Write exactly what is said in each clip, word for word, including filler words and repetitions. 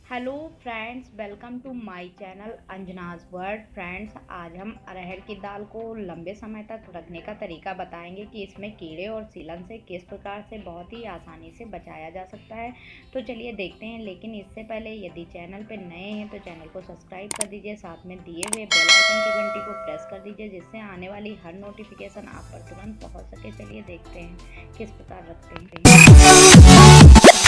Hello friends, welcome to my channel Anjana's world. Friends, आज हम अरहर की दाल को लंबे समय तक रखने का तरीका बताएंगे कि इसमें कीड़े और सीलन से किस प्रकार से बहुत ही आसानी से बचाया जा सकता है। तो चलिए देखते हैं। लेकिन इससे पहले यदि चैनल पर नए हैं तो चैनल को सब्सक्राइब कर दीजिए, साथ में दिए हुए बेल आइकन की घंटी को प्रेस कर दीजिए, जिससे आने वाली हर नोटिफिकेशन आप पर तुरंत पहुँच सके। चलिए देखते हैं किस प्रकार रखते हैं।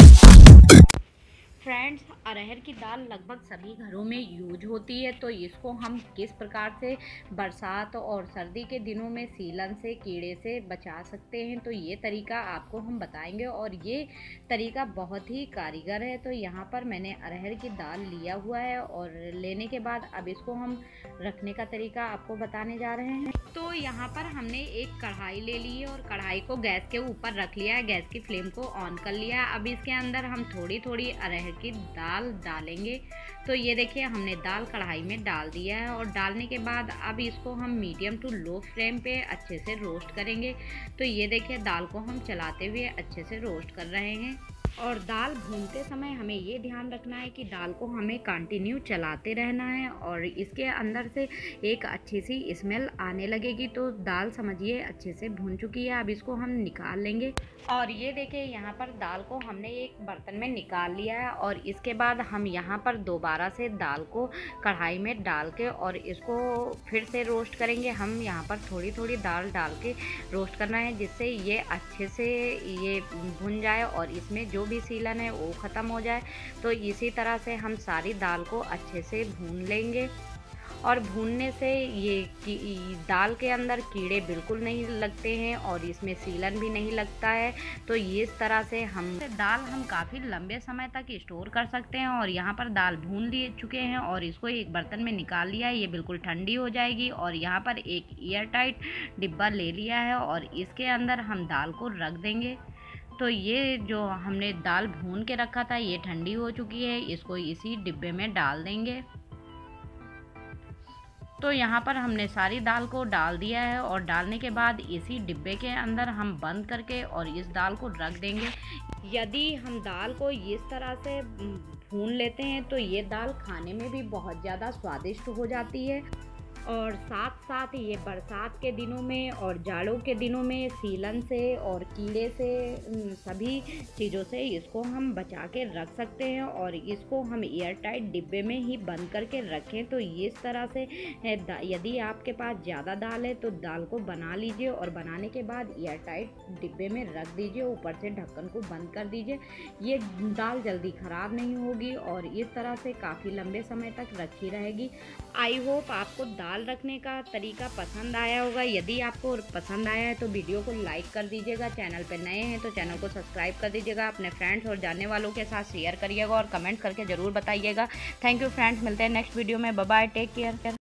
फ्रेंड्स, अरहर की दाल लगभग सभी घरों में यूज होती है, तो इसको हम किस प्रकार से बरसात और सर्दी के दिनों में सीलन से, कीड़े से बचा सकते हैं, तो ये तरीका आपको हम बताएंगे और ये तरीका बहुत ही कारीगर है। तो यहाँ पर मैंने अरहर की दाल लिया हुआ है और लेने के बाद अब इसको हम रखने का तरीका आपको बताने जा रहे हैं। तो यहाँ पर हमने एक कढ़ाई ले ली है और कढ़ाई को गैस के ऊपर रख लिया है, गैस की फ्लेम को ऑन कर लिया है। अब इसके अंदर हम थोड़ी थोड़ी अरहर की दाल डालेंगे। तो ये देखिए, हमने दाल कढ़ाई में डाल दिया है और डालने के बाद अब इसको हम मीडियम टू लो फ्लेम पे अच्छे से रोस्ट करेंगे। तो ये देखिए, दाल को हम चलाते हुए अच्छे से रोस्ट कर रहे हैं। और दाल भूनते समय हमें ये ध्यान रखना है कि दाल को हमें कंटिन्यू चलाते रहना है और इसके अंदर से एक अच्छी सी स्मेल आने लगेगी। तो दाल समझिए अच्छे से भून चुकी है। अब इसको हम निकाल लेंगे और ये देखिए, यहाँ पर दाल को हमने एक बर्तन में निकाल लिया है और इसके बाद हम यहाँ पर दोबारा से दाल को कढ़ाई में डाल के और इसको फिर से रोस्ट करेंगे। हम यहाँ पर थोड़ी थोड़ी दाल डाल के रोस्ट करना है, जिससे ये अच्छे से ये भुन जाए और इसमें जो भी सीलन है वो ख़त्म हो जाए। तो इसी तरह से हम सारी दाल को अच्छे से भून लेंगे और भूनने से ये दाल के अंदर कीड़े बिल्कुल नहीं लगते हैं और इसमें सीलन भी नहीं लगता है। तो इस तरह से हम दाल हम काफ़ी लंबे समय तक स्टोर कर सकते हैं। और यहाँ पर दाल भून लिए चुके हैं और इसको एक बर्तन में निकाल लिया है। ये बिल्कुल ठंडी हो जाएगी और यहाँ पर एक एयर टाइट डिब्बा ले लिया है और इसके अंदर हम दाल को रख देंगे। तो ये जो हमने दाल भून के रखा था ये ठंडी हो चुकी है, इसको इसी डिब्बे में डाल देंगे। तो यहाँ पर हमने सारी दाल को डाल दिया है और डालने के बाद इसी डिब्बे के अंदर हम बंद करके और इस दाल को रख देंगे। यदि हम दाल को इस तरह से भून लेते हैं तो ये दाल खाने में भी बहुत ज़्यादा स्वादिष्ट हो जाती है और साथ साथ ये बरसात के दिनों में और जाड़ों के दिनों में सीलन से और कीड़े से, सभी चीज़ों से इसको हम बचा के रख सकते हैं। और इसको हम एयर टाइट डिब्बे में ही बंद करके रखें। तो इस तरह से यदि आपके पास ज़्यादा दाल है तो दाल को बना लीजिए और बनाने के बाद एयर टाइट डिब्बे में रख दीजिए, ऊपर से ढक्कन को बंद कर दीजिए। ये दाल जल्दी ख़राब नहीं होगी और इस तरह से काफ़ी लंबे समय तक रखी रहेगी। आई होप आपको दाल रखने का तरीका पसंद आया होगा। यदि आपको पसंद आया है तो वीडियो को लाइक कर दीजिएगा, चैनल पर नए हैं तो चैनल को सब्सक्राइब कर दीजिएगा, अपने फ्रेंड्स और जानने वालों के साथ शेयर करिएगा और कमेंट करके ज़रूर बताइएगा। थैंक यू फ्रेंड्स, मिलते हैं नेक्स्ट वीडियो में। Bye bye, take care.